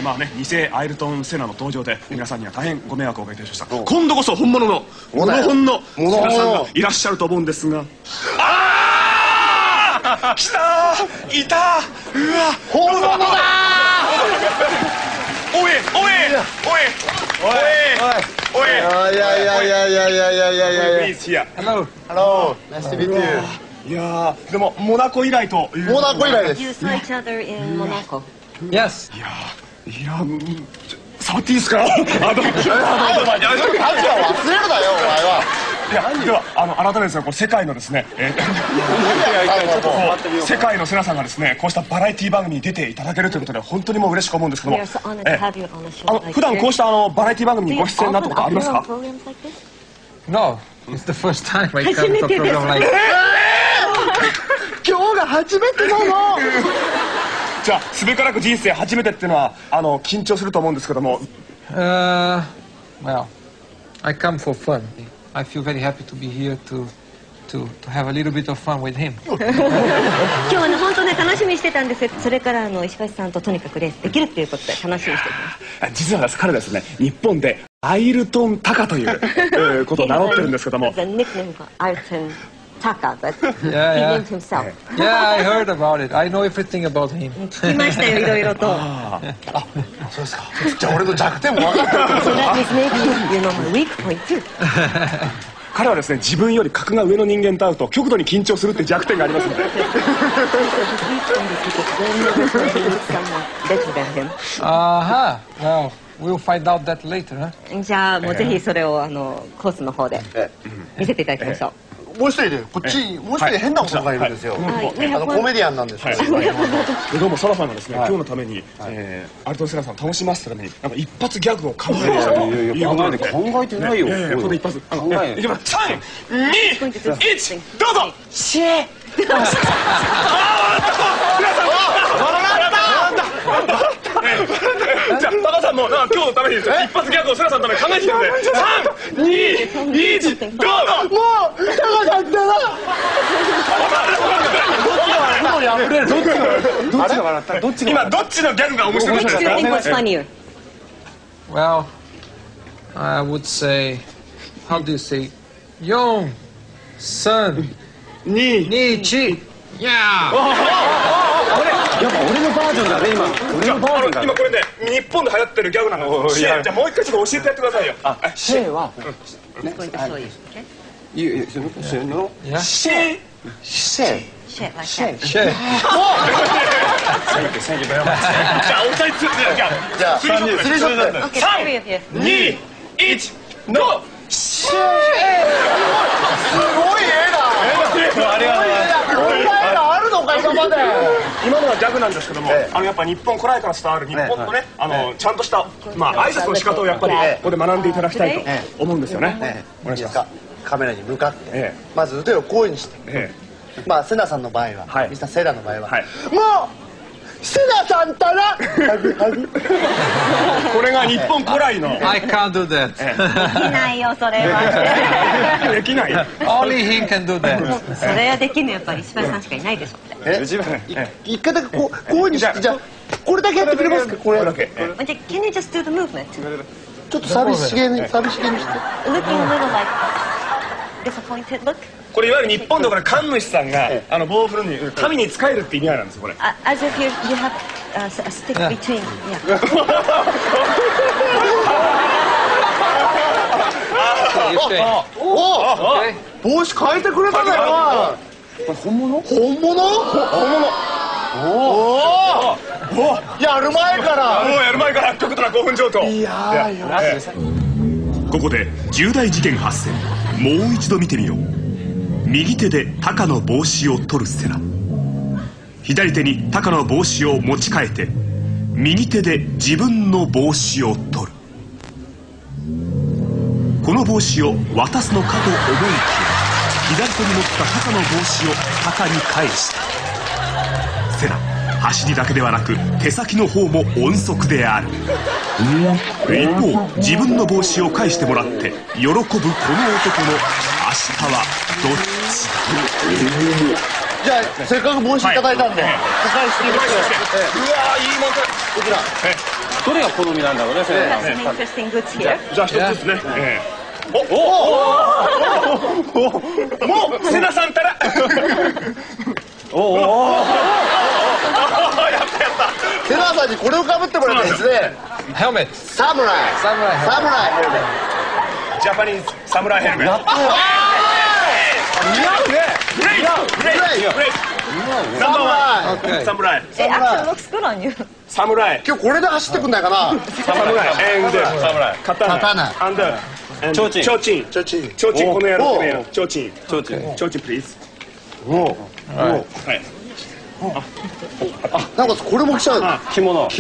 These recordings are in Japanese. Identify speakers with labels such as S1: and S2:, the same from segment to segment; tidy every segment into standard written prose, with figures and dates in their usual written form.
S1: まあね、偽アイルトン・セナの登場で皆さんには大変ご迷惑をおかけいたしました。今度こそ本物のモノホンのセナさんがいらっしゃると思うんですが、ああ来たー、いたー、うわ
S2: 本物だー。
S1: おいおいおいおいおいおい、
S2: いやいやいやいやいやいやいやいやいや。
S1: Hello
S2: Hello nice to meet you。
S1: いやー、でもモナコ以来という。
S2: モナコ以来です。
S3: You saw each other in Monaco.
S4: Yes.
S1: いや触っていいですか？
S2: アジア忘れるなよお前は。
S1: いやでは改めてですね、これ世界のですね、世界のセナさんがですね、こうしたバラエティ番組に出ていただけるということで本当にもう嬉しく思うんですけども、普段こうしたバラエティ番組にご出演になったことありますか？
S4: No, it's the first time I come to a program like this.
S2: 今日が初めてなの。
S1: じゃあすべからく人生初めてっていうのは緊張すると思うんですけども。
S4: Well, I come for fun. I feel very happy to be here to have a little bit of fun with him.
S3: 今日本当ね楽しみにしてたんですよ。それから石橋さんととにかくレースできるっていうことで楽しみにしてま
S1: す。実は彼ですね、日本でアイルトンタカということを名乗ってるんですけども。
S3: Ayrton Taka, but he
S4: Yeah,
S3: named himself.
S4: yeah, I heard about it. I know everything about him.
S3: 聞きましたよ、いろいろと。
S2: そうですか。じゃあ俺の弱点も分かってる。
S3: So that means maybe you know my weak point too.
S1: 彼はですね、自分より格が上の人間と会うと極度に緊張するって弱点がありますので。
S4: Well, we'll find out that later, huh?
S3: じゃあもうぜひそれをコースの方で見せていただきましょう。
S2: もう一人でこっちもう一人変な男がいるんですよ。コメディアンなんですけど。
S1: どうもサラさんがですね、今日のためにアイルトン・セナさんを楽しませたためになんか一発ギャグを考えてきたということで。
S2: 考えてないよ。
S1: ここで一発いきます。3、2、1、どうぞ。シェー。じゃあタカさんも今日のために一発ギャグをセナさんのために考えてきたので、3、2、1、どうぞ。
S2: もうタカさんだな。
S1: 今どっちのギャグが面白いですか？
S4: Well, I would say, how do you say? Yon, Sun, Ni, Chi. Yeah.
S2: やっぱ俺のバージョンだね今。俺のバージョンだ。
S1: 今これね日本で流行ってるギャグなの。じゃあもう一回ちょっと教えてやってくださいよ。
S2: シェーは。
S1: シェー。
S2: シェー。
S3: シェー。
S4: Share.
S1: じゃあお二人じゃあスリーショットで。3、2、1、ノー。シェー。す
S2: ごい絵だ。
S1: ありがとうございます。
S2: こんな絵があるのか今まで。
S1: 今のはギャグなんですけども、やっぱ日本古来から伝わる日本のね、ちゃんとした挨拶の仕方をやっぱりここで学んでいただきたいと思うんですよね。お願いします。
S2: カメラに向かってまず腕をこういうにして、まあセナさんの場合は、ミスターセナの場合は、もうセナさんたら
S1: これが日本古来の。
S4: I can't do that.
S3: できないよそれは。
S1: できない。
S4: Only he can do that.
S3: それはできんのやっぱり石橋さんしかいないでしょって。
S2: 一回だけこういうにして、じゃあこれだけやってくれますか？これだけ。
S3: じゃあ Can you just do the movement?
S2: ちょっと寂しげにして。
S3: Looking a little like disappointed look.
S1: これいわゆる日本でこれ神主さんが棒を振るのに神に仕えるって意味合いなんですよこれ。
S3: As if you have a stick between. Yeah.
S2: 帽子変えてくれたね。本物？本物？やる前から
S1: 極度な興奮状態。ここで重大事件発生。もう一度見てみよう。右手でタカの帽子を取るセナ、左手にタカの帽子を持ち替えて右手で自分の帽子を取る。この帽子を渡すのかと思いきや左手に持ったタカの帽子をタカに返した。セナ、走りだけではなく手先の方も音速である。一方自分の帽子を返してもらって喜ぶこの男の明日はどっちだ。
S2: じゃあせっかく帽子いただいたんでお返ししてみましょう。
S1: うわー、いいもん。こ
S2: ちら
S5: どれが好みなんだろうね。
S1: じゃあ一つですね。もう瀬田さんたら。
S2: 瀬川さんにこれをかぶってもらってですね。
S4: ヘルメット。
S2: サムライヘルメット。
S1: ジャパニーズサムライヘルメット。
S5: 似合うね。
S1: ナンバーワン。サムライ。
S3: アクションロックスクロンに。
S1: サムライ。
S2: 今日これで走ってくんないかな。
S1: サムライ。刀。ちょうちん。ちょうちん。ちょうちん。ちょうちんこの野郎。ちょうちん。ちょうちん。ちょうちんプリーズ。はい。
S2: なんかこれも来ちゃう。
S5: 着物。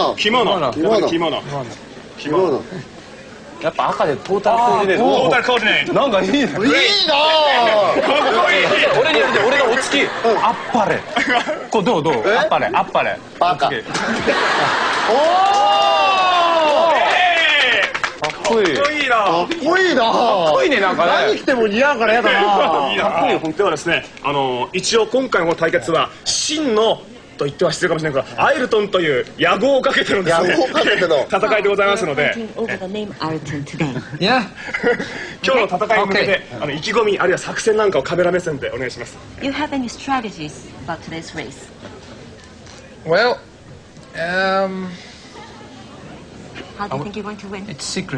S5: やっぱ赤でトータルコーディネート。
S1: トータルコーディネート。
S5: なんかいいね。
S2: いいな。
S5: 俺にやるで、俺がお付き。あっぱれ。これどう？あっぱれ。
S2: バカ。
S5: かっこいい。
S1: かっこいいな。
S2: かっこいいな。
S5: かっこいいね、なんかね。
S2: 何着ても似合うからやだな。
S1: かっこいい。本当はですね、一応今回の対決は真のと言っては失礼かもしれないけど、アイルトンという野号をかけてのですね、戦いでございますので、
S3: 今日の戦いに
S1: 向けて意気込みあるいは作戦なんかをカメラ目線でお願いします。
S3: You have any strategies about today's race?
S4: Well,
S3: How do you think you're going to win?
S4: it's secret.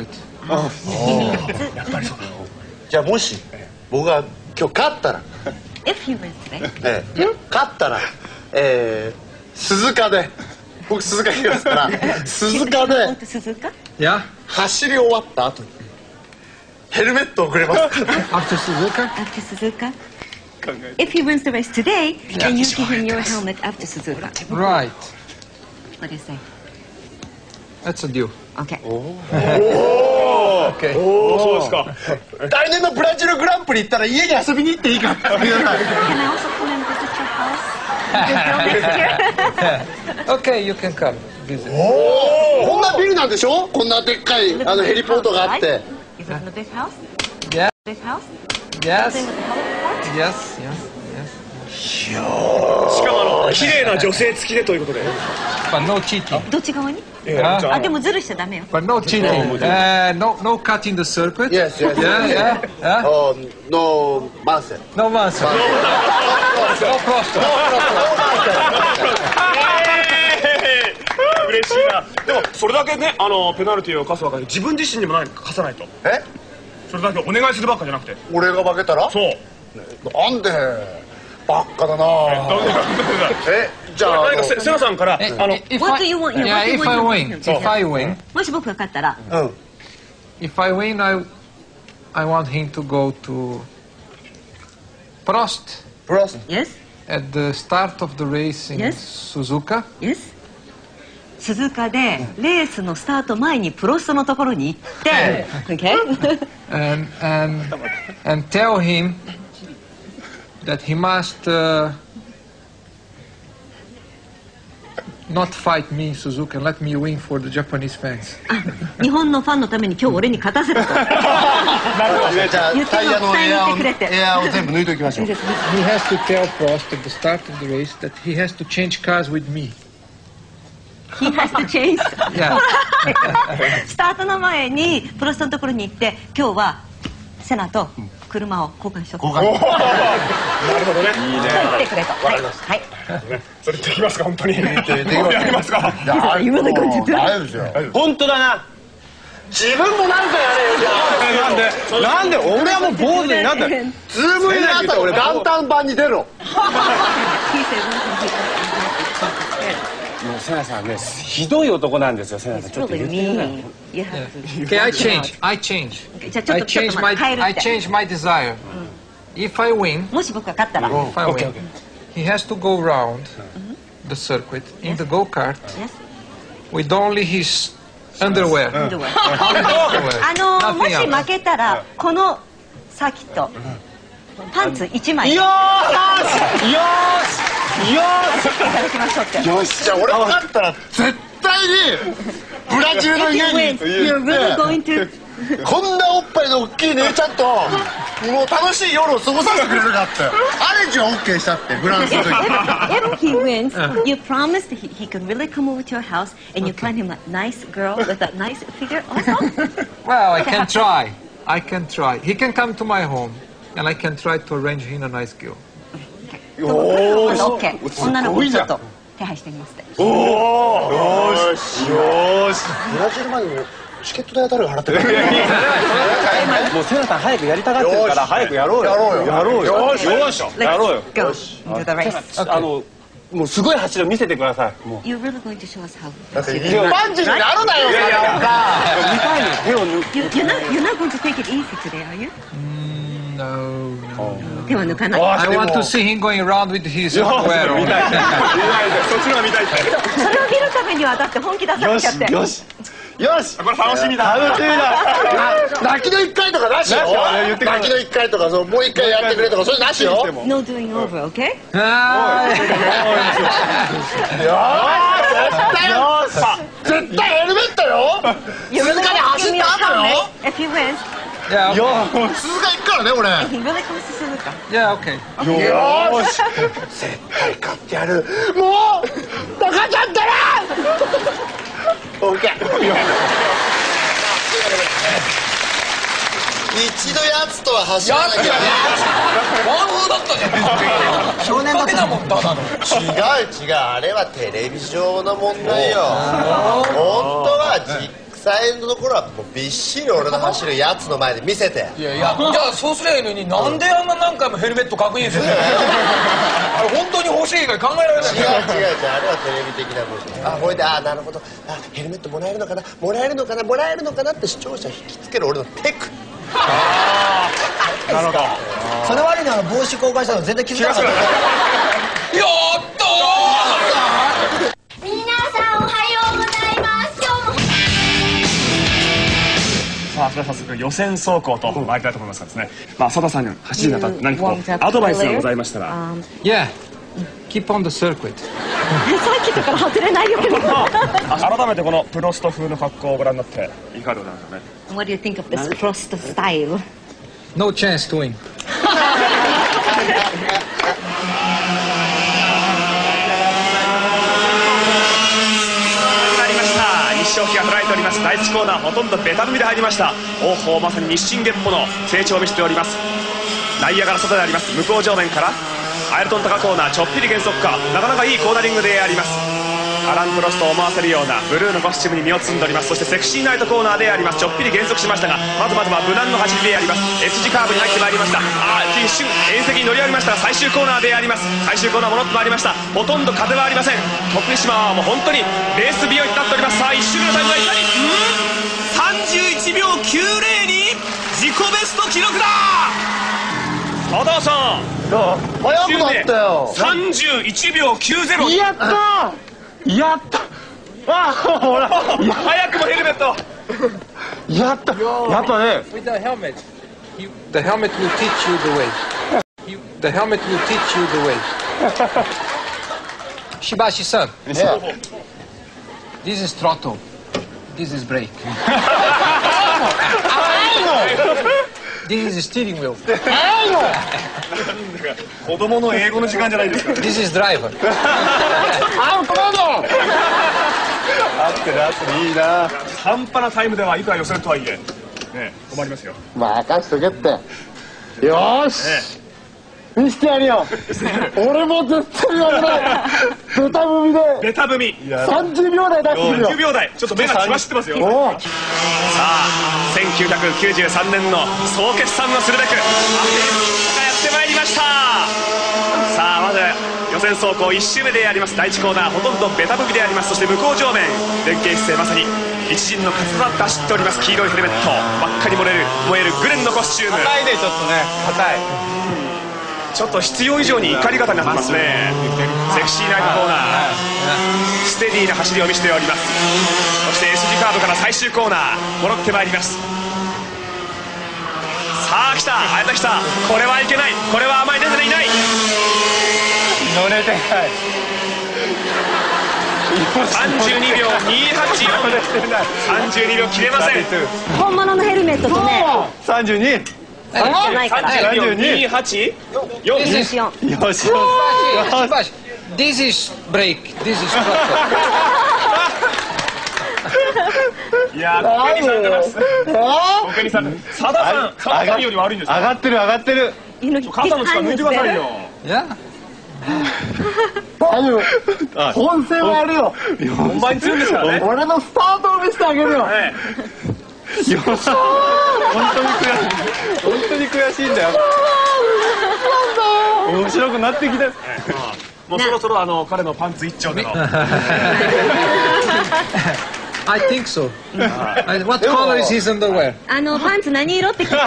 S2: じゃあもし僕が今日勝ったら、
S3: If you win today,
S2: 勝ったら鈴鹿で、僕鈴鹿行きますから鈴鹿
S3: going
S2: で
S3: to Suzuka?
S4: Yeah?
S2: 走り終わった後にヘルメットをくれます。
S4: After Suzuka?
S3: After Suzuka? If he wins the race today, then you give him your helmet after Suzuka.
S4: Right.
S3: What do you say?
S4: That's a deal.
S3: Okay.
S4: Okay.
S1: そうですか。
S2: 来年のブラジルグランプリ行ったら家に遊びに行っていいかって言わない。
S3: Can I also come and visit your house? Next year?
S4: Okay, you can come visit.
S2: こんなビルなんでしょ。こんなでっかいヘリポートがあって。
S3: You live in a big house?
S4: Yeah.
S3: Big house?
S4: Yes.
S3: Living with a heliport?
S4: Yes.
S1: しかも綺麗な女性付きでということで。
S4: But no cheating.
S3: どっち側に？あ、でもズルしちゃダメよ。
S4: But no cheating. No cut in the circuit.
S2: Yes.
S4: Yeah.
S2: No Marcel.
S4: No Manson. No Prosto.
S1: 嬉しいな。でもそれだけね、ペナルティーを課すわけで自分自身にも課さないと。それだけお願いするばっかじゃなくて。
S2: 俺が負けたら？
S1: そう。
S2: なんで？バッカだな。じゃあ
S1: 何か瀬名さんから
S3: What do you want?
S4: Yeah, if I win.
S3: もし僕が勝ったら、
S4: If I win, I want him to go to Prost
S3: Yes?
S4: at the start of the race in Suzuka.
S3: Yes? 鈴鹿でレースのスタート前にプロストのところに行って、Okay?
S4: and tell him that he must not fight me in Suzuka and let me win for the Japanese fans.
S3: 日本のファンのために今日俺に勝たせろと。
S2: じゃあタイヤのエアを全部抜いておきましょう。
S4: He has to tell Prost at the start of the race that he has to change cars with me.
S3: He has to change.
S4: Yeah.
S3: スタートの前にプロストのところに行って、今日はセナと車を交換しようと。
S1: なるほどね。
S3: 言ってくれと。はい。
S1: それできますか本当に。やりますか。
S3: 今の感じで。
S5: 本当だな。
S2: 自分もなんかやれよ。
S5: なんで俺はもう坊主になった。
S2: ズームインあったら俺元旦版に出ろ。
S5: もう瀬名さんね、ひどい男なんですよ。瀬名さんちょっと言ってください。
S4: Okay, I change. I change my desire. If I win,
S3: もし僕が勝ったら、
S4: if I win, he has to go round the circuit in the go-kart with only his underwear.
S3: もし負けたらこの先とパンツ1枚
S5: よーし
S3: いただきましょうって。
S2: よし、じゃあ俺が勝ったら絶対にブラジルの家に行ってこんなおっぱいの大きい姉ちゃんともう楽しい夜を過ごさせてくれるかってアレンジは OK したってフランスの時
S3: If he wins, you promised he could really come over to your house and you find him a nice girl with a nice figure also?
S4: Well, I can try. I can try. He can come to my home and I can try to arrange him a nice girl.
S3: OK 女の子ちょっと手配してみます
S2: おおよしよしブラジルまでもチケット代は誰が払ってくれる
S5: もうセナさん早くやりたがってるから早くやろうよやろうよよしやろうよよしもうすごい走りを見せてくださいもう
S3: You're really going to show us how
S2: 一般人になるなよ
S5: 見たいの手を抜く
S3: You're not going to take it easy today, are you?
S4: No.
S3: 手は抜かない
S4: I want to see him going around with his underwear on.
S5: そっちのが見たい
S3: それを見るためにはだって本気出さなきゃって
S2: よしよし
S5: これ楽しみだ
S2: 楽しみだ泣きの1回とかなしよ泣きの1回とかもう1回やってくれとかそれなしよ
S3: No doing over, OK?
S2: 絶対ヘルメットよ鈴鹿で走った後よ
S3: If he wins,
S4: Yeah, okay.
S2: 鈴鹿行くからね俺
S3: he really comes to Suzuka.
S4: Yeah, okay.
S2: よーし絶対勝ってやるもうバカちゃったらオッケー一度やつとは走らなきゃ
S6: ワンフーだったじゃん少年だけだもんただの
S2: 違うあれはテレビ上の問題よ本当は実際のところはもうびっしり俺の走るやつの前で見せて
S6: いやじゃあそうすりゃいいのになんであんな何回もヘルメット確認するんだよあれ本当に欲しい以外考えられない
S2: 違うあれはテレビ的な部分これでなるほどヘルメットもらえるのかなって視聴者引きつける俺のテク
S5: なるほど
S6: それ悪いのは帽子公開したの全然気づかなかったやった
S7: 皆さんおはようございます今日も
S1: さあそれでは早速予選走行と参りたいと思いますがですね佐田さんが走りにあたって何かこうアドバイスがございましたら
S4: Yeah. Keep on the circuit.
S3: さっきから外れないよ
S1: 改めてこのプロスト風の格好をご覧になっていかがでございますかね
S3: What do you think of this Frost style?
S4: No chance to win.
S1: 日照機が捉えております第1コーナーほとんどベタ踏みで入りました王鵬まさに日進月歩の成長を見せております内野から外であります向こう上面からアイルトン高コーナーちょっぴり減速かなかなかいいコーナリングでありますアラン・プロストを思わせるようなブルーのコスチュームに身を包んでおりますそしてセクシーナイトコーナーでありますちょっぴり減速しましたがまずは無難の走りであります S 字カーブに入ってまいりました一瞬縁石に乗り上げましたが最終コーナーであります最終コーナー戻ってまいりましたほとんど風はありません徳島はもう本当にレース日和になっておりますさあ1周目のタイムがいきなり31秒90に自己ベスト記録だ佐田さん
S2: 早くなったよ
S1: 31秒90
S2: やったやったほら
S1: 早くもヘルメット
S2: やったね
S4: With the helmet, the helmet will teach you the way. The helmet will teach you the way. Shibashi-san, this is throttle. This is brake. This is steering wheel.
S1: 子供の英語の時間じゃないですか
S4: This is driver.
S2: アウトロード合ってるいいな
S1: 半端なタイムではいくら予選とはいえ困りますよ
S2: 任しとけってよーし見せてやるよ俺も絶対やるねベタ踏み30秒台出してくるよ
S1: 40秒台ちょっと目が血走ってますよさあ1993年の総決算をするべくアテネがやってまいりましたさあまず予選走行1周目であります第1コーナーほとんどベタ踏みでありますそして向こう上面連携姿勢まさに一陣の風が出しております黄色いヘルメット真っ赤に燃えるグレンのコスチューム
S5: 硬いねちょっとね硬い
S1: ちょっと必要以上に怒り方になってますねセクシーナイトコーナーステディーな走りを見せておりますそして S 字カーブから最終コーナー戻ってまいりますさあ来た早田来たこれはいけないこれはあまり出ていない
S5: 乗れてない
S1: 32秒284。32秒切れません。
S3: 本物のヘルメットとね。
S5: 32。
S3: じゃないから。
S1: 32秒284。
S3: 24。
S5: よし。
S4: This is brake. This is throttle.
S1: いやー、国にさん出ます。国にさん。佐田さんより悪いんですか。
S5: 上がってる上がってる。
S1: 肩の力抜いてくださいよ。
S4: Yeah.
S2: 大丈夫。本戦はあるよ。
S1: 本番に強いんですからね。
S2: 俺のスタートを見せてあげるよ。
S5: 本当に悔しいんだよ。面白くなってきた。
S1: もうそろそろ彼のパンツ一丁での。
S4: I think so. What color is his underwear?
S3: パンツ何色って聞いた。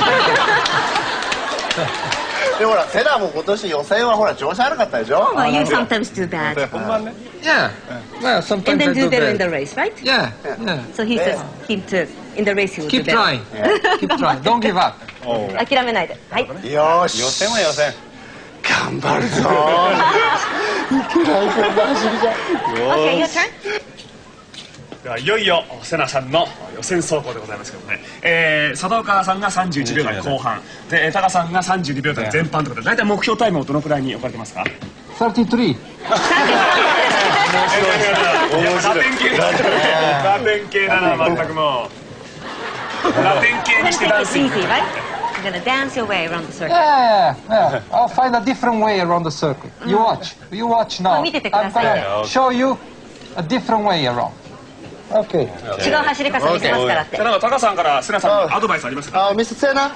S2: でほらセナも今年予選はほら調子悪かったでしょ。
S3: Well, you sometimes do that.
S5: 本番ね。
S4: Yeah. Well,
S3: And
S4: sometimes
S3: then
S4: I
S3: do
S4: do
S3: better in the
S4: that.
S3: race, right?
S4: Yeah. Yeah.
S3: So he says him to in the race he will do
S4: Keep
S3: better.
S4: trying. Keep trying. Don't give up.
S3: 諦めないで。はい。
S2: よし。
S5: 予選は予選。
S2: 頑張るぞ。いけないこんな走りじゃ。
S3: Okay, your turn.
S1: ではいよいよセナさんの予選走行でございますけどね、佐藤川さんが31秒台後半でタカさんが32秒台前半ということで大体目標タイムをどのくらいに置かれてますか。
S4: 33.
S1: ラテン系ラテン系だな全くもうラテン系にしてダンス。
S3: Easy, right? You're gonna dance your way around the circle.
S4: Yeah. I'll find a different way around the circle. You watch. You watch now.
S3: 見ててくださいね。
S4: I'm gonna show you a different way around. Okay.
S3: 違う走り方見せますからって。
S1: なんかタカさんからセナさんにアドバイスありますか。
S2: ミスセナ。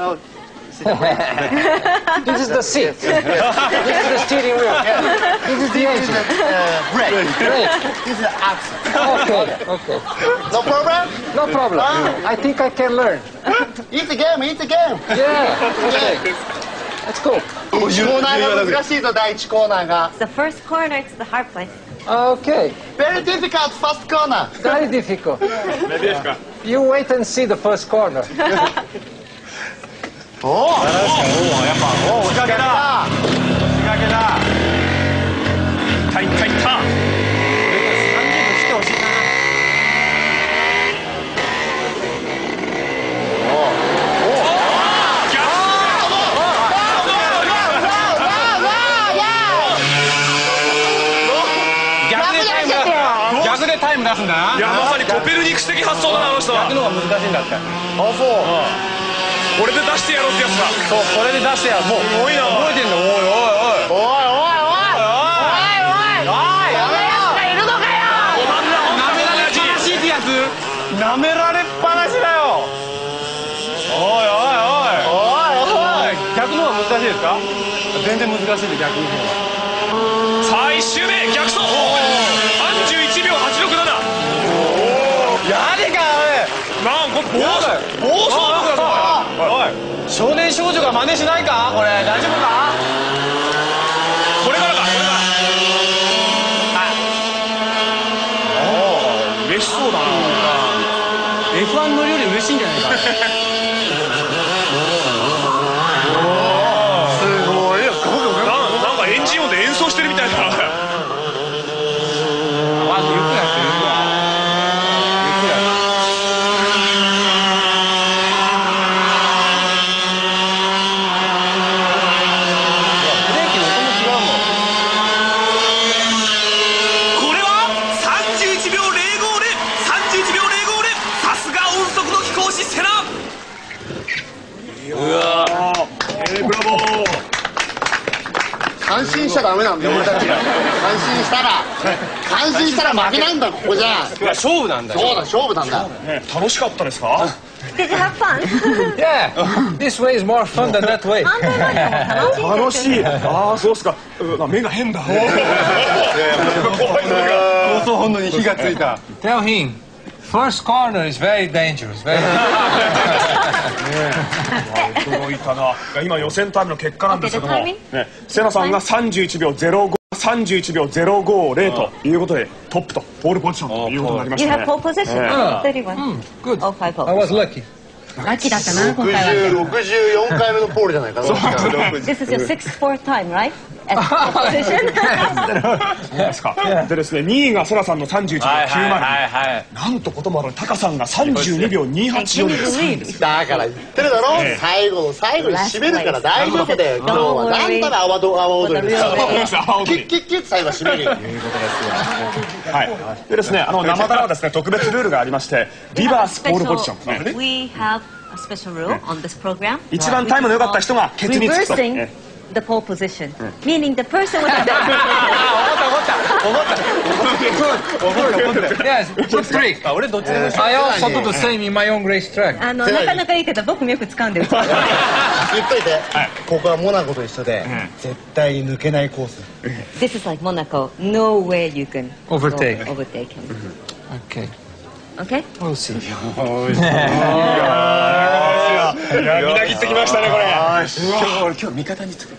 S4: This is the seat. This is the steering wheel. This is the engine.
S2: Brake. This is axle.
S4: Okay.
S2: No problem.
S4: No problem. I think I can learn.
S2: Easy game. Easy game.
S4: Yeah. Okay. Let's go.
S2: コーナーが難しいぞ第1コーナーが。
S3: The first corner, it's the hard place.
S4: Okay.
S2: Very difficult first corner.
S4: Very difficult. You wait and see the first corner.
S2: おお。
S5: やっぱ仕掛けだ。仕掛けだ。
S1: いったいったいった。
S5: 30分来てほしいな。逆でタイム出すんだな。
S1: いやまさにコペルニクス的発想だなあの人は。
S5: 逆の方が難しいんだって。
S2: あそう。
S1: これで出してやろうってやつだ。
S5: そうこれで出してやもう
S1: すごいな。
S5: 覚えてんだ。おいおいおい。
S2: おいおいおい。おいおい。やめやつがいるのかよ。
S5: なめられっぱなしってやつ。なめられっぱなしだよ。おいおいおい。おいおい。逆の方が難しいですか。全然難しいで逆の方が。
S1: さあ1周目逆走。31秒867。
S5: やれか
S1: なんこれ暴走族だぞ。
S5: おい少年少女が真似しないかこれ大丈夫か。
S1: これからかこれから。おお嬉しそうだな。
S5: F1 乗りより嬉しいんじゃないか。
S2: すごいよ。
S1: なんかエンジン音で演奏してるみたいな。
S5: まずゆっくりやってゆっくりやって。
S1: これは31秒050。31秒050。さすが音速の貴公子セナ。うわブラボー。
S2: 感心しちゃダメなんだよ俺たちが。感心したら負けなんだここじゃ。
S5: いや勝負なんだよ。
S2: そうだ勝負なんだ。
S1: 楽しかったですか。
S3: Did you have fun?
S4: Yeah. This way is more fun than that way.
S1: 楽しい。ああそうっすか。目が変だ。
S5: 放送本能に火がついた。
S4: Tell him. First corner is very dangerous. Very
S1: 驚いたな。今予選タイムの結果なんですけども、セナさんが31秒05、31秒050ということでトップとポールポジションということになりまし
S3: You
S1: た
S3: have
S1: ね。
S3: pole position. 31.
S4: good.
S3: All five
S4: I was
S3: poles.
S4: lucky.
S3: ラッキーだったな今回は。
S2: 64回目のポールじゃないかな。
S3: This is your 6th, 4th time, right? at position.
S1: ですか。でですね、2位がセラさんの31秒90。なんとこともあるタカさんが32秒284です。
S2: だから言ってるだろ、最後の最後に締めるから大丈夫だよ。今日はなんたら阿波踊りですよ。キッキッキッ最後締めるということですよ。
S1: はい。でですね、生だらはですね、特別ルールがありまして、リバースポールポジション。
S3: We have a special rule on this program.
S1: 一番タイムの良かった人がケツにつくと。
S3: Reversing the pole position, meaning the person with the
S4: Yes, good trick. I also do the same in my own race track.
S3: なかなかいいけど僕もよく使うんです。
S2: 言っといて、ここはモナコと一緒で絶対に抜けないコース。
S3: This is like Monaco. No way you can
S4: Overtake
S3: him.
S4: Okay.
S3: Okay?
S4: We'll see.
S1: みなぎってきましたねこれ。
S5: 今日味方につく。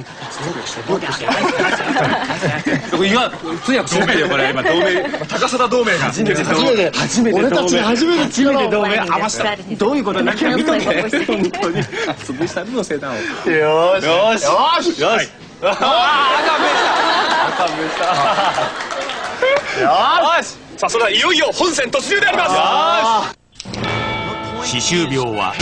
S5: 今通訳同盟よこれ。今同盟高貞同盟が初めて
S2: 俺たちが初めてチームで同盟
S5: 合わせた。どういうことだけ見とけ。本当に潰したるのせいだを。よしよしよし。赤目したよし。
S1: さあそれはいよいよ本戦突入であります。歯周病は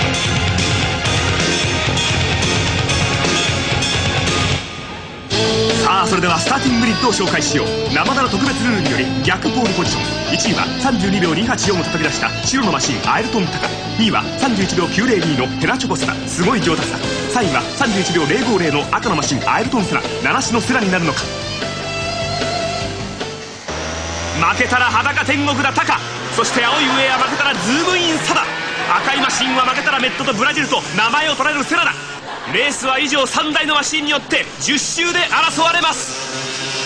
S1: さあそれではスターティンググリッドを紹介しよう。生だら特別ルールにより逆ポールポジション。1位は32秒284を叩き出した白のマシンアイルトンタカ。2位は31秒902のヘラチョコセナ、すごい上達だ。3位は31秒050の赤のマシンアイルトンセナ、7種のセナになるのか。負けたら裸天国だタカ、そして青いウェア負けたらズームインサダ、赤いマシンは負けたらメットとブラジルと名前を取られるセラだ。レースは以上3台のマシンによって10周で争われます。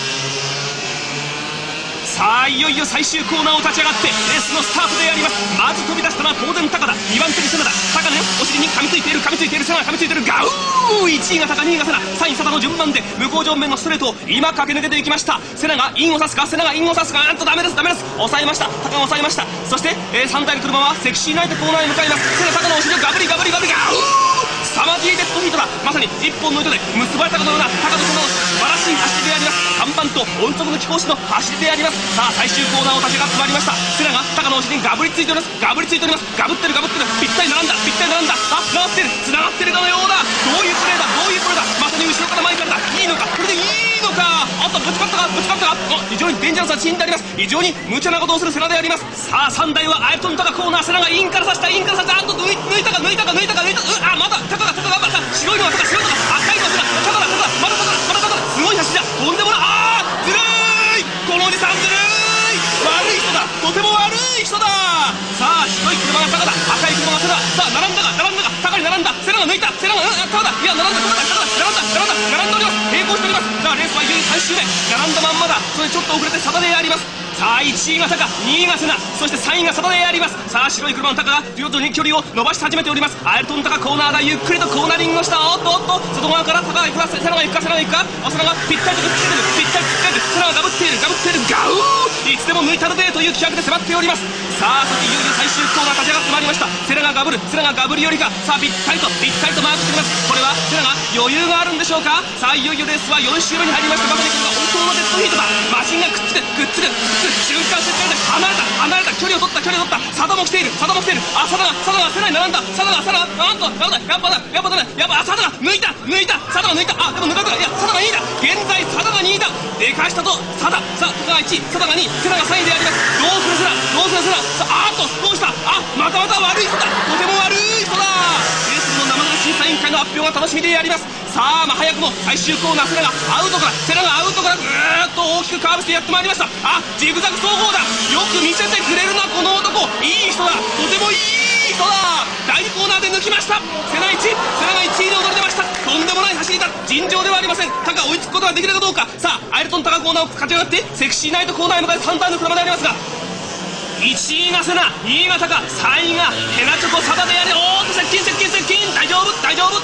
S1: さあいよいよ最終コーナーを立ち上がってレースのスタートであります。まず飛び出したのは当然タカだ。2番手にセナだ。タカのお尻に噛みついているセナが噛みついている。ガウー、1位がタカ、2位がセナ、3位サダの順番で向こう上面のストレートを今駆け抜けていきました。セナがインを刺すか、セナがインを刺すか。なんとダメです抑えました。タカが抑えました。そして、3台の車はセクシーナイトコーナーへ向かいます。セナタカのお尻をガブリガブリガブリガウー、サマディーデッドヒートだ。まさに一本の糸で結ばれたかのようなタカとセナの素晴らしい走りであります。看板と音速の貴公子の走りであります。さあ最終コーナーを立ち上がってまいりました。セナがタカのお尻にガブりついております。ガブってるぴったり並んだ。あ、つながってるかのようだ。どういうプレーだまさに後ろから前からだ。いいのか、これでいいのか。あとぶつかったか。非常にデンジャラスなシーンであります。非常に無茶なことをするセナであります。さあ3台はアイルトンタカコーナー。セナがインから刺した。あと抜いたか。あ、まだタカがまた白いのが赤いのがセナ。タカだまだタカだ。すごい走りだ。とんでもない。あーずるい、このおじさんずるい。悪い人だ、とても悪い人だ。さあ白い車がタカだ、赤い車がセナ。さあ並んだタカに並んだ。セナが抜いた。タカだ。いや並んだ。並んでおります。並行しております。さあレースはいよいよ最終目。並んだまんまだ。それちょっと遅れてサダであります。さあ1位がタカ、2位がセナ、そして3位がサダであります。さあ白い車のタカが徐々に距離を伸ばし始めております。アイルトンタカコーナーだ。ゆっくりとコーナリングをした。おっと外側からタカが行くか、セナが行くか。セナがぴったりとくっつけてる。セナがガブっている。ガウー、いつでも抜いたるでという気迫で迫っております。さあそしていよいよ最終コーナー立ち上がってまいりました。セナがガブりよりか。さあぴったりとマークしてきます。これはセナが余裕があるんでしょうか。さあいよいよレースは4周目に入りました。まさにこれが本当のデッドヒートだ。マシンがくっつく瞬間接点で離れた距離を取った。サダも来ている。あ、サダがセナに並んだ。サダがなんとやっぱだ。サダが抜いた。サダが抜いた。あ、でも抜かれた。いやサダが2位だ。現在サダが2位だ。でかしたとサダ。さあタカが1位、サダが2位、セナが3位であります。どうするセナ。さあどうした。あ、また悪い人だ。とても悪い人だ。レースの生々審査委員会の発表が楽しみであります。さあ早くも最終コーナー。セナがアウトからぐーっと大きくカーブしてやってまいりました。あ、ジグザグ走法だ。よく見せてくれるなこの男。いい人だ。とてもいい人だ。第2コーナーで抜きました。セナが1位で踊り出ました。とんでもない走りだ。尋常ではありません。タカ追いつくことができるかどうか。さあアイルトンタカコーナーを勝ち上がってセクシーナイトコーナーへ向かい3台の車でありますが、1位がセナ、2位がタカ、3位がヘナチョコサダであり、おーっと接近。大丈夫。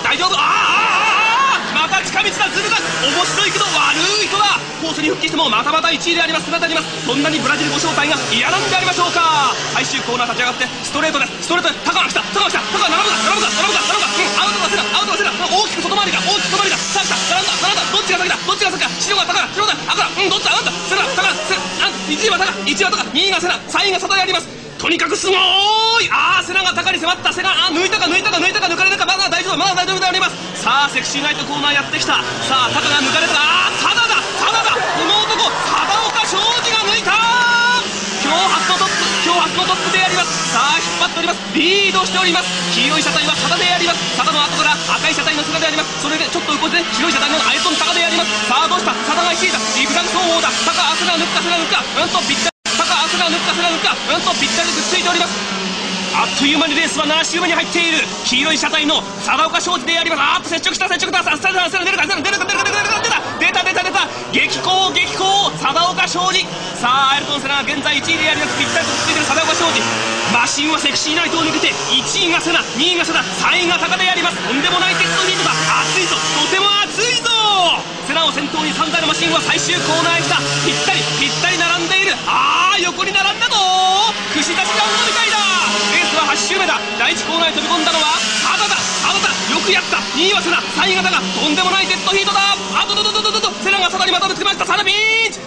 S1: また近道だ。ずるだ。面白いけど悪い人だ。コースに復帰してもまた1位であります。セナであります。そんなにブラジルご招待が嫌なんでありましょうか。最終コーナー立ち上がってストレートでタカが来た。タカ並ぶか。アウトがセナ。大きく外回りだ。さあ来た。並んだ。どっちが先だ。
S6: どっちが先か。白が高だ、白だ、赤だ。どっちだ、なんだ、セナ、高だ、1位は高、1位は高、2位がセナ、3位がサダであります。とにかくすごーい。セナが高に迫った。セナ、抜いたか抜いたか抜いたか抜かれたか。まだ大丈夫、まだ大丈夫であります。さあセクシーナイトコーナーやってきた。さあタカが抜かれた。サダだ、サダだ。この男、貞岡庄司が抜いた。今日初のトップであります。さあ引っ張っております。リードしております。黄色い車体はサダであります。サダの後から赤い車体のセナであります。それでちょっと動いて白い車体のアイルトンタカであります。さあどうした。サダが1位だ。ジグザグ走法だ。タカ、セナ抜くか、セナ抜くか。ぴったり。タカ、セナ抜くか、セナ抜くか。ぴったりとくっついております。あっという間にレースは7周目に入っている。黄色い車体の貞岡庄司であります。接触した。セナ出るか、出た。激高貞岡庄司。さあアイルトンセナが現在1位であります。ぴったりとくっついている貞岡庄司。マシンはセクシーナイトを抜けて1位がセナ、2位がセナ、3位がタカであります。とんでもないテストヒートだ。熱いぞ、とても熱いぞ。セナを先頭に3台のマシンは最終コーナーへ来た。ぴったり並んでいる。横に並んだぞ。串刺しラウンドみたいだ。レースは8周目だ。第1コーナーへ飛び込んだのはサダだ。よくやった。2位はセナ、3位がタカ。とんでもないデッドヒートだ。セナがサダにまたぶつけました。サダビーチ。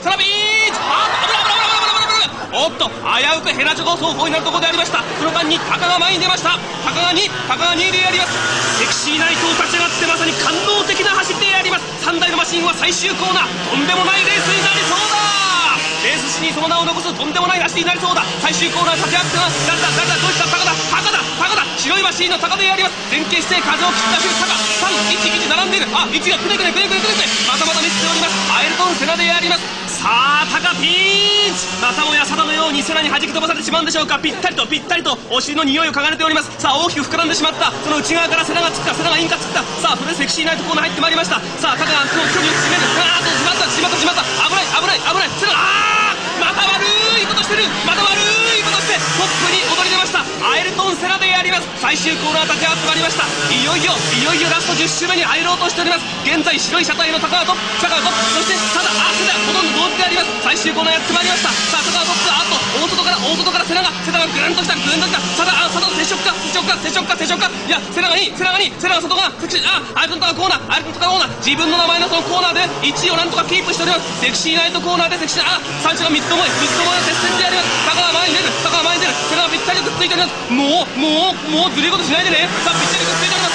S6: おっと危うくヘラチョコ走法になるところでありました。その間にタカが前に出ました。タカが2位であります。セクシーナイトを立ち上がってまさに感動的な走りであります。3台のマシンは最終コーナー。とんでもないレースになりそうだ。レース史にその名を残すとんでもない走りになりそうだ。最終コーナー立ち上がってます。誰だ、どうした。タカだ。白いマシンのタカであります。前傾姿勢、風を切った瞬間タカ。3、1並んでいる。1がくねくねまた見せております。アイルトンセナであります。さあタカピンチ。またもやサダのようにセナに弾き飛ばされてしまうんでしょうか。ぴったりとお尻の匂いを嗅がれております。さあ大きく膨らんでしまった。その内側からセナがつくか、セナがインかつくか。さあそれでセクシーナイトコーナー入ってまいりました。さあタカがその距離を縮める。しまった。危ない。セナまた悪いことしてトップに躍り出ました。アイルトンセナであります。最終コーナー立ち上がってまいりました。いよいよラスト10周目に入ろうとしております。現在白い車体のタカがトップ、そしてセナほとんど同時であります。最終コーナーやってまいりました。さあタカがトップ。大外からセナがグーンときた。サダと接触か。いやセナが2位。セナが外側。アイルトンタカコーナー。自分の名前のそのコーナーで1位をなんとかキープしております。セクシーナイトコーナーで最初が3つどもえの接戦であります。タカが前に出る。セナがぴったりとくっついております。もうずるいことしないでね。さあぴったりくっついております。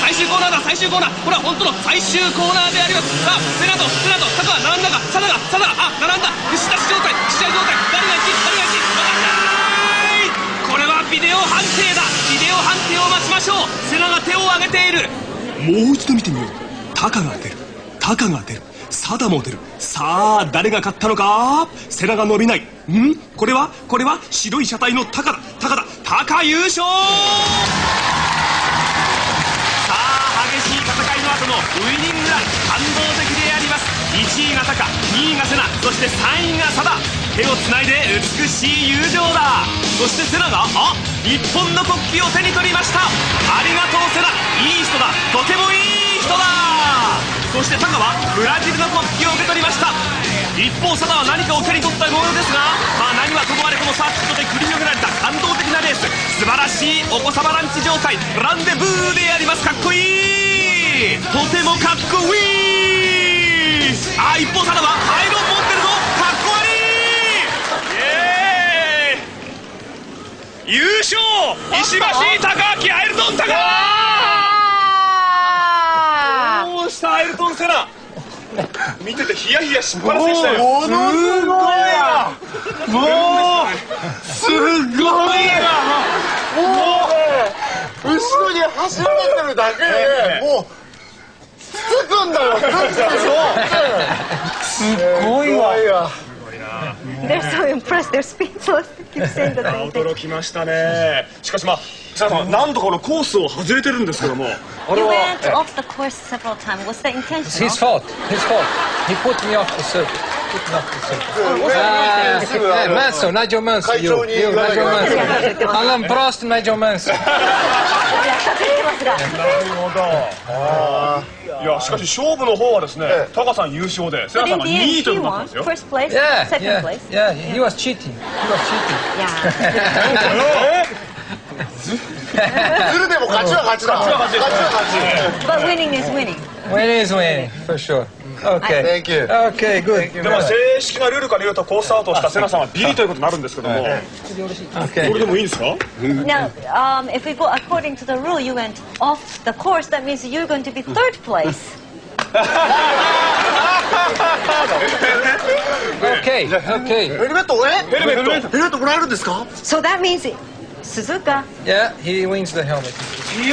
S6: 最終コーナーだ。これは本当の最終コーナーであります。さあセナとタカが並んだが、サダが並んだ。串刺し状態。誰が1位。これはビデオ判定だ。ビデオ判定を待ちましょう。セナが手を挙げている。
S1: もう一度見てみよう。タカが出る。サダも出る。さあ誰が勝ったのか。セナが伸びない。これは白い車体のタカだ。タカ優勝。さあ激しい戦いの後のウイニングラン、感動的であります。1位がタカ、2位がセナ、そして3位がサダ。手をつないで美しい友情だ。そしてセナが日本の国旗を手に取りました。ありがとうセナ、いい人だ。とてもいい人だ。そしてタカはブラジルの国旗を受け取りました。一方サダは何かを手に取った模様ですが、何はともあれこのサーキットで繰り広げられた感動的なレース、素晴らしいお子様ランチ状態、ランデブーであります。かっこいい。とてもかっこいい。一方サダはアイロン持ってるぞ。かっこ悪い。優勝石橋貴明、アイルトンタカ。どうしたアイルトンセナ。見ててヒヤヒヤしっぱなしでしたよ。
S2: ものすごいな。もうすごいな。もう後ろに走ってるだけでもうつくんだよ。すごいわ。
S3: They're so impressed. They're speechless. Keep saying that thing.
S1: 驚きましたね。しかし何度かのコースを外れてるんですけども、あれ
S3: You
S1: は
S3: went off the course several times. Was that intentional?
S4: It's his fault. He put me off the circuit. Manso, Nigel Manso. You, Nigel Manso. Alan Prost, Nigel Manso.
S1: なるほど。いやしかし勝負の方はですね、タカさん優勝でセナさんが2位ということだったんですよ。
S3: First place, second place.
S4: Yeah, he was cheating.
S3: Yeah.
S2: ずるでも勝ちは勝ちだ。
S3: But winning is winning.
S4: Winning is winning, for sure. Okay.
S2: Thank you.
S4: Okay, good.
S1: でも正式なルールから言うとコースアウトをしたセナさんはビリということになるんですけども、こ
S4: Okay.
S1: れでもいいんですか？
S3: Now, if we go according to the rule, you went off the course. That means you're going to be third place.
S4: Okay. Okay.
S2: ヘルメット
S1: ヘルメット。
S2: ヘルメットもらえるんですか？
S3: So that means Suzuka.
S4: Yeah, he wins the helmet.
S2: いや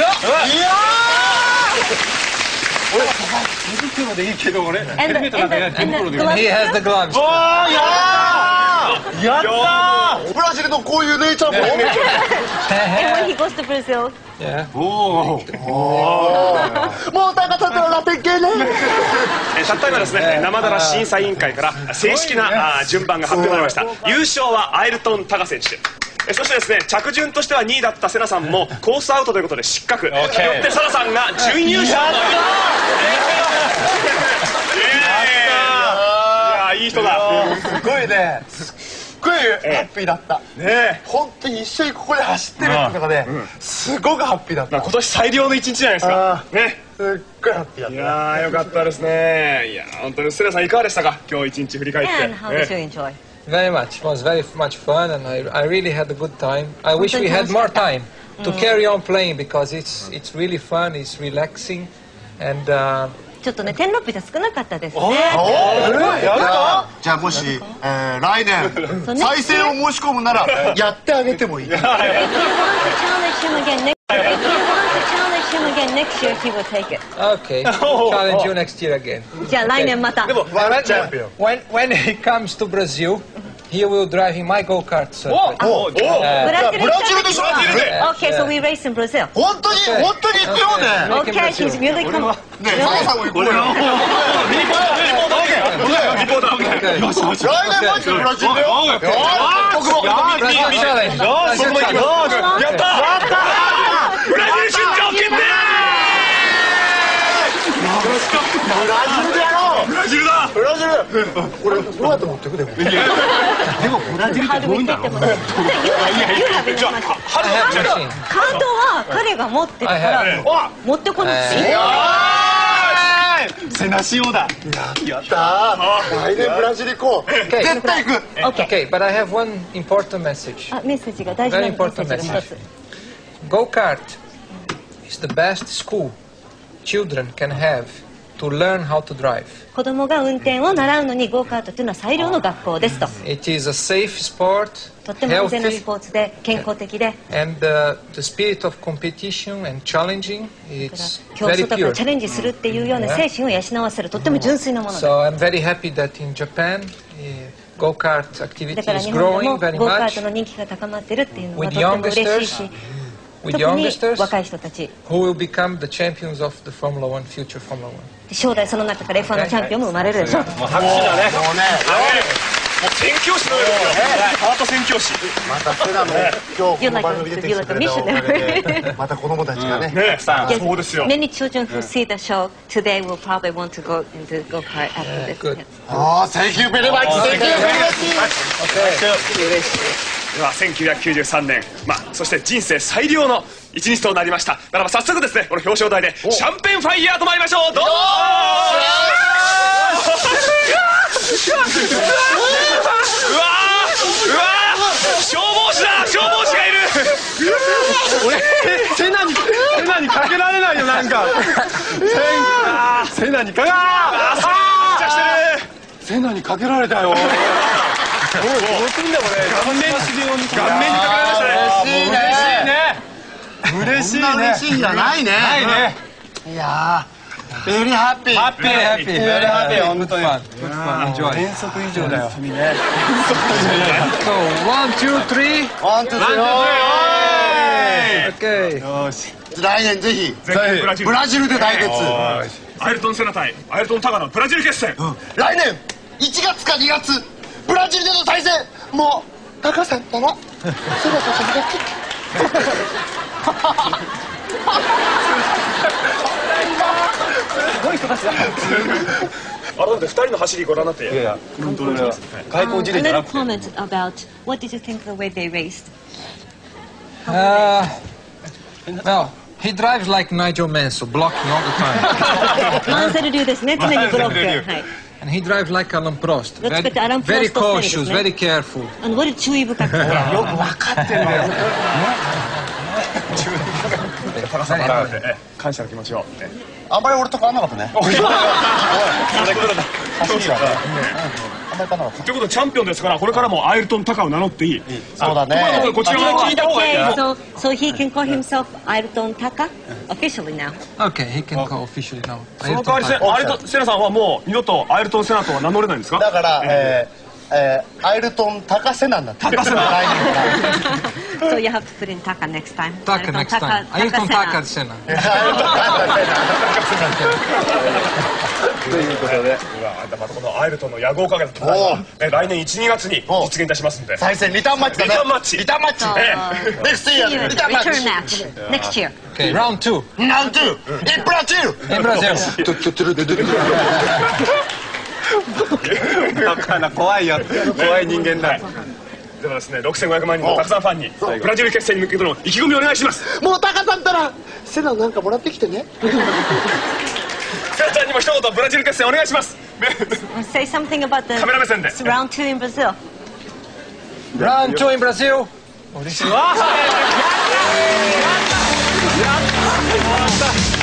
S5: 手袋でいいけど俺ヘ
S3: And
S5: ル
S3: the,
S5: メットなんかや
S3: and
S5: 手
S3: the,
S5: 袋
S3: and
S5: で
S3: the
S4: And he has the
S3: gloves.
S4: gloves.
S2: やったーブラジルのこういう姉ちゃんも
S3: And when he goes to Brazil,
S4: Yeah.
S2: もう高さんのラテン系ね
S1: たった今ですね、生だら審査委員会から正式な順番が発表されました。優勝はアイルトン・タガ選手。そしてですね、着順としては2位だったセナさんもコースアウトということで失格。よってサナさんが準優勝。いい人だ。
S2: すごいねすっごいハッピーだった
S1: ね
S2: 本当に一緒にここで走ってるっていうのがねすごくハッピーだった
S1: 今年最良の一日じゃないですか。ね。
S2: すっごいハッピーだっ
S1: い
S2: た
S1: やーよかったですね。いやー本当にセナさんいかがでしたか？今日一日振り返って。
S3: and how did you enjoy?
S4: Very much. It was very much fun, and I really had a good time. I wish we had more time to carry on playing because it's really fun. It's relaxing, and
S3: ちょっとね、天禄が少なかったですね。
S2: じゃあもし来年再戦を申し込むならやってあげてもいい
S3: If you want to challenge him again next year, he will take it.
S4: okay, challenge you next year again.
S3: じゃあ来年また。
S2: ワールドチャンピオン
S4: When he comes to Brazil, he will drive in my go-kart circuit.
S3: ブラジル
S2: ブラジルでしょ
S3: Okay, so we race in Brazil.
S2: 本当に行くよね
S3: Okay, he's really come.
S2: ねえサナさんも行こうよ
S1: リポーター。
S2: 来年マジでブラジルだよ僕も
S4: That's a challenge. That's a challenge.
S1: やったブラジル出張決定。
S2: ブラジルでやろう
S1: ブラジルだ。
S2: ブラジルこれどうやって持ってくでもでもブラジルって遠いんだろ
S3: You have it.
S1: じゃあ
S3: カートは彼が持ってるから持ってこなくていい。
S5: セナ仕様だ
S2: やった来年ブラジル行こう絶対行く
S4: Okay, but I have one important message.
S3: メッセージが大事なメッセージが一つ。
S4: Go-kart is the best school children can have to learn how to drive.
S3: 子供が運転を習うのにゴーカートというのは最良の学校ですと。
S4: It is a safe sport,
S3: とっても安全なス
S4: healthy,
S3: ポーツで健康的で、
S4: and the spirit of competition and challenging is
S3: 競
S4: very
S3: 争とか
S4: pure.
S3: チャレンジするっていうような精神を養わせるとっても純粋なものだ。
S4: So I'm very happy that in Japan, go-kart
S3: だ
S4: activity
S3: から
S4: is
S3: 日本でも
S4: growing very
S3: ゴーカー
S4: much
S3: トの人気が高まってるっていうのは
S4: with
S3: とっても嬉しいし、
S4: with
S3: 特に
S4: youngsters
S3: 若い人たち
S4: who will become the champions of the Formula One, future Formula One.
S3: 将来その中から F1 のチャンピオンも生まれるでしょう。
S1: 拍手だね。もう宣教師のようですよ。ハート宣教師。
S2: またセナの今日この番組出てきてくれたおかげでまた子供たちがね
S1: そうですよ。
S3: Many children who see the show today will probably want to go into go-kart after this.
S4: Good.
S2: ああ Thank you very much Thank you very much
S1: では1993年、そして人生最良の一日となりました。ならば早速ですね、この表彰台でシャンペンファイヤーと参りましょう。どうぞ。うわ消防士だ。消防士がいる。
S5: 俺セナにかけられないよなんかセナにかセナにかけられたよ顔面にかけられましたね。嬉しいね
S2: 嬉しいじゃないねいやーベリーハッピー
S5: ハッピー本当に変則以上だよ
S4: So 1, 2, 3.
S2: ワンツースリー
S4: Okay.
S5: よし
S2: 来年ぜひ
S1: ブラジル
S2: ブラジルで対決
S1: アイルトン・セナ対アイルトン・タガのブラジル決戦。
S2: 来年1月か2月ブラジルでの対戦もうタカさんたらセナと友達
S1: 改めて2人の走りご覧になって。
S5: いや本当に外交辞令じゃ
S3: Another
S5: なくて
S3: comment about what did you think of the way they raced?
S4: Well, He drives like Nigel Mansell, blocking all the time.
S3: マンセル流ですね、常にブロック。はい。
S4: And he drives like Alan Prost.
S3: Let's get Alan
S4: Very
S3: Prost
S4: cautious,
S3: ですね。
S4: very careful.
S3: 割と注意深くて。
S2: よく分かってるよ。
S5: 高さもらって感謝の気持ちを。
S2: あんまり俺と変わんなかったね。おい、それ来るな。走りはね。あんまり変わんなかった。
S1: ということでチャンピオンですからこれからもアイルトン・タカを名乗っていい。
S2: そうだね。
S1: こちら側聞いた方がいい。
S3: So he can call himself Ayrton Taka officially now.
S4: Okay, he can go officially now.
S1: その代わりアイルトン・セナさんはもう二度とアイルトン・セナとは名乗れないんですか。
S2: だからアイルトン・タカセナになって。タカセナ。
S3: So you have to put in Taka next time.
S4: Taka next time. Ayrton Taka Senna.
S2: ということで、
S1: またこのアイルトンの野望をかけた戦いが来年1、2月に実現いたしますんで。
S2: 再戦リターンマッチだね。
S1: リターンマッチ。
S2: リターンマッチ。Next year リターンマッチ。
S3: Return match next year.
S4: Okay, round 2.
S2: Round 2 in Brazil.
S4: In Brazil.
S5: だから怖いよ。怖い人間だ。
S1: ではですね、6500万人のたくさんファンにブラジル決戦に向けての意気込みをお願いします。
S2: もうタカさんったらセナなんかもらってきてね。
S1: セナちゃんにも一言ブラジル決戦お願いします。
S3: Say something about the
S1: カメラ目線で。
S3: round 2 in Brazil.
S4: Round 2 in Brazil. 嬉しい。